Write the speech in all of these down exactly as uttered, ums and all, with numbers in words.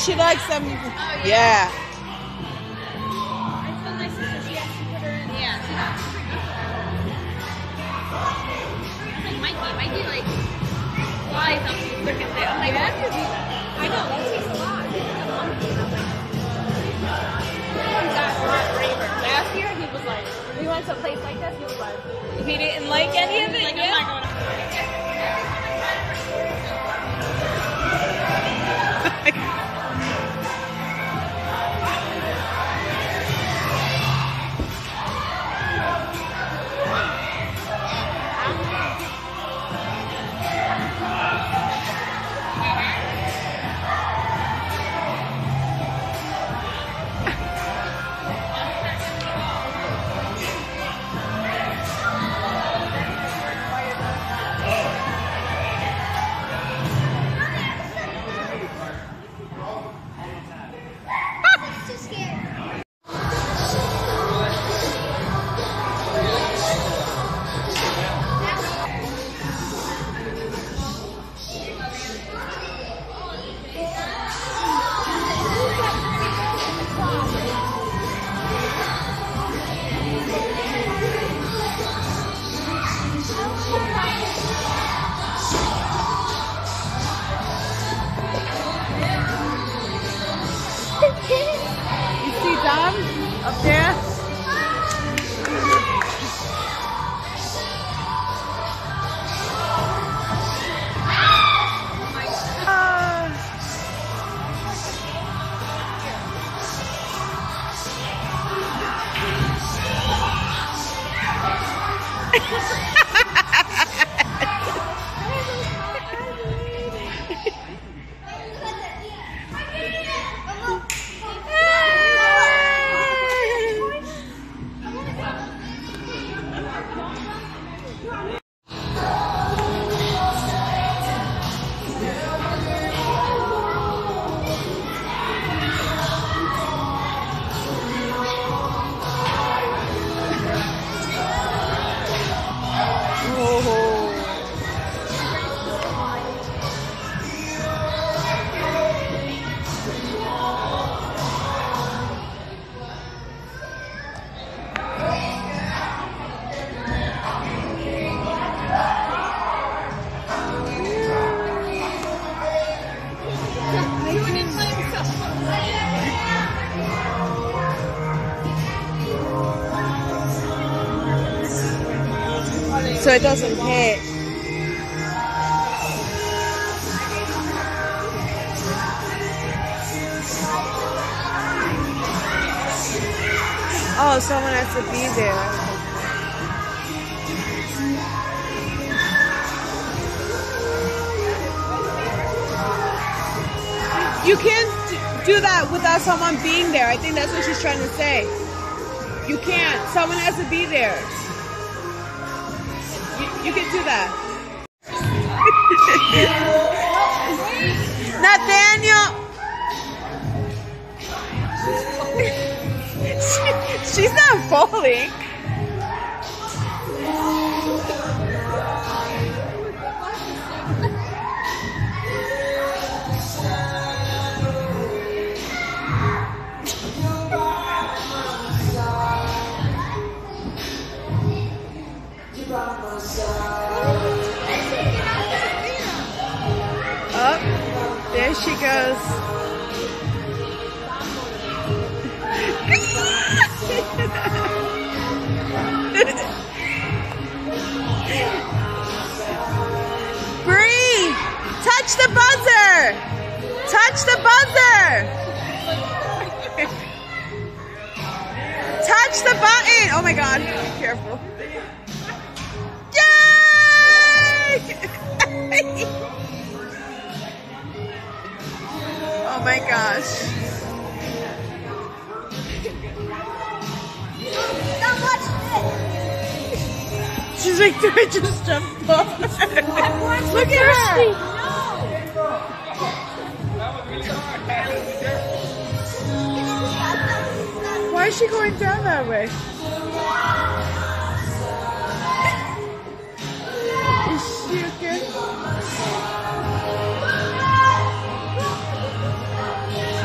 she likes them. Oh, yeah. Yeah. I told my sister she has to put her in. Yeah. Like Mikey, Mikey like flies up these freaking things. I'm like, I have to do that. I know, that takes a lot. He got a lot braver. Last year he was like, we went to a place like this, he was like, he didn't like any of it. Like, yeah. I'm not going to Up there? So it doesn't hit. Oh, someone has to be there. You can't do that without someone being there. I think that's what she's trying to say. You can't. Someone has to be there. You, you can do that. Nathaniel! she, she's not falling. Oh, there she goes. Bree, touch the buzzer. Touch the buzzer. Touch the button. Oh my God, be careful. Oh my gosh. She's like, do I just jump off? Look at her. Why is she going down that way? Is she okay?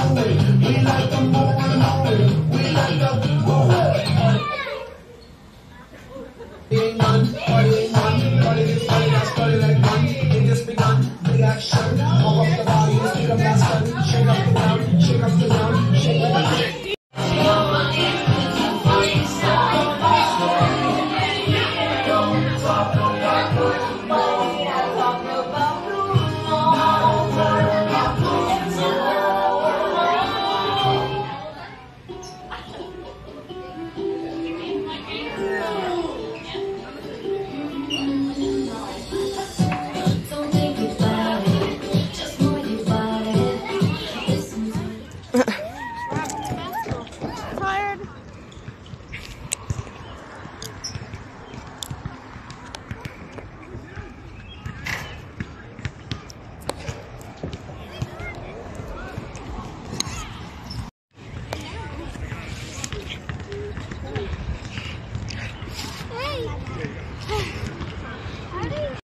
Holy